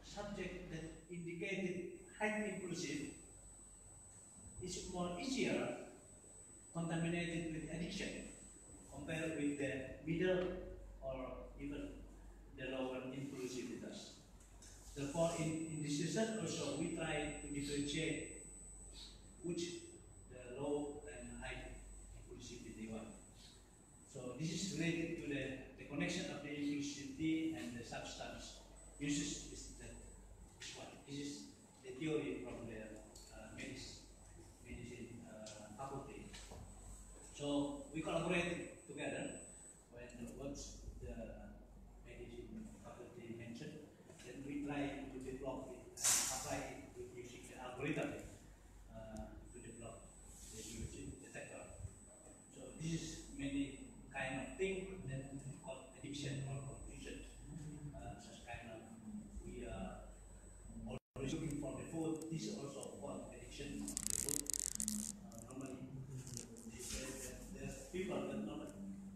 subject that indicated highly inclusive is more easier contaminated with addiction compared with the middle or even the lower inclusiveness. Therefore, in this research also we try to differentiate which the low and high inclusivity one. So this is related to the connection of the inclusivity and the substance uses is that one. This is the theory from the medicine faculty. So we collaborate together when what's the medicine faculty mentioned. Then we try to develop it and apply it with using the algorithm to develop the using detector. So this is many kind of thing that called addiction or confusion. Such kind of we are always looking for the food. This is also called addiction of the food. Normally, the people that normally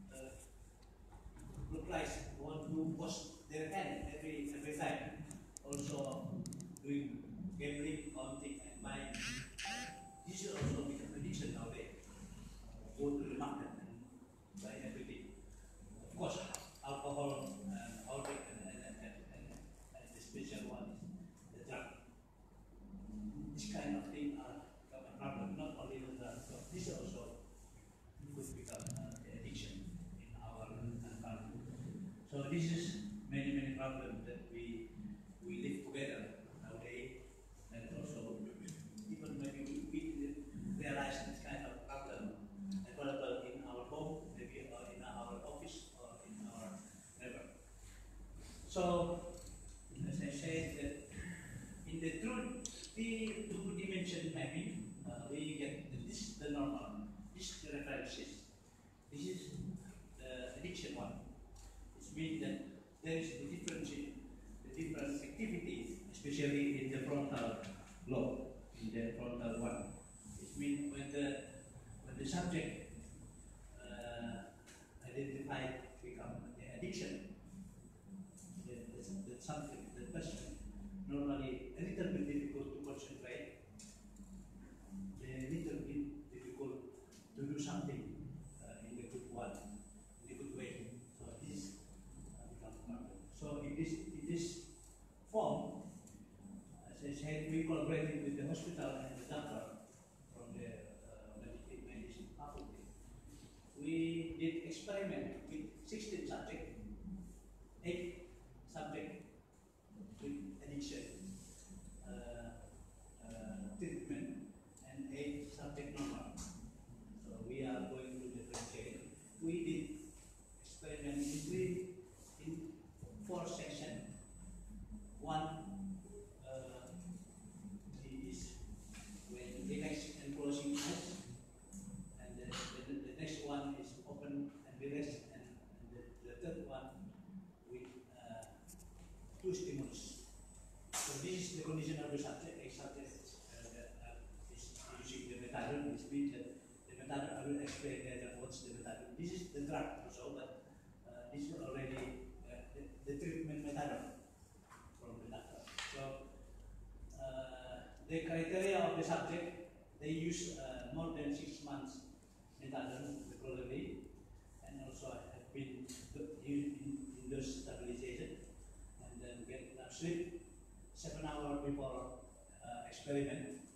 replies want to wash their hand every time. Also doing gambling, counting, and buying. This is also become addiction nowadays. Go to the market and buy everything. Of course, alcohol and alcohol and the special one is the drug. This kind of thing are become a problem, not only the drug, but this also could become the addiction in our country. So this is many problems that we live together nowadays, and also even maybe we didn't realize this kind of problem available in our home, maybe or in our office or in our neighbor. So as I said, that in the two-dimension mapping, we get that this is the normal, this is the references, this is the addiction one. It means that there is the different activities, especially in the frontal lobe, in the frontal one. It means when the subject identified become the addiction, that something, the person normally a little bit difficult to concentrate, a little bit difficult to do something in the good one, in a good way. So this becomes problem. So in this form, as I said, we collaborated with the hospital and the doctor from the medicine faculty. We did experiment with 16 subjects, 8 subjects with addiction treatment, and 8 subjects normal. So we are going to differentiate. We did experiment in 4 sections. One is when relaxed and closing eyes, and the next one is open and relaxed, and the third one with 2 stimulus. So this is the condition of the subject. A subject is using the methadone. This means that the methadone, I will explain later what's the methadone. This is the drug also, but this is already the treatment methadone from the doctor. So the criteria of the subject, they use more than 6 months methadone regularly, and also have been used in dose stabilization, and then get enough sleep 7 hours before experiment.